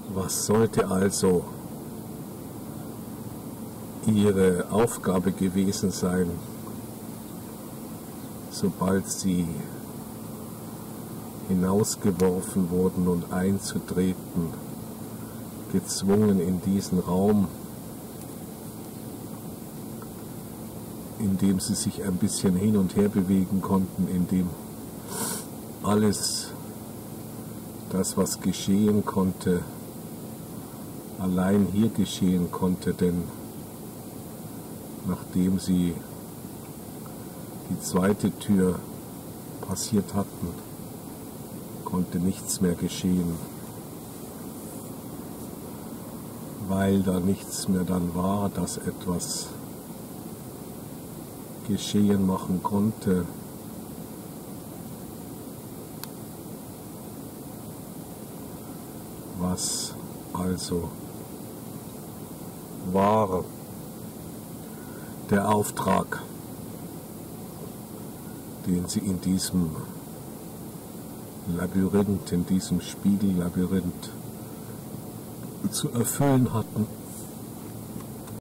Was sollte also ihre Aufgabe gewesen sein, sobald sie hinausgeworfen wurden und einzutreten, gezwungen in diesen Raum, in dem sie sich ein bisschen hin und her bewegen konnten, in dem alles, das was geschehen konnte, allein hier geschehen konnte, denn nachdem sie die zweite Tür passiert hatten, konnte nichts mehr geschehen, weil da nichts mehr dann war, das etwas geschehen machen konnte. Was also war der Auftrag, den sie in diesem Labyrinth, in diesem Spiegellabyrinth zu erfüllen hatten?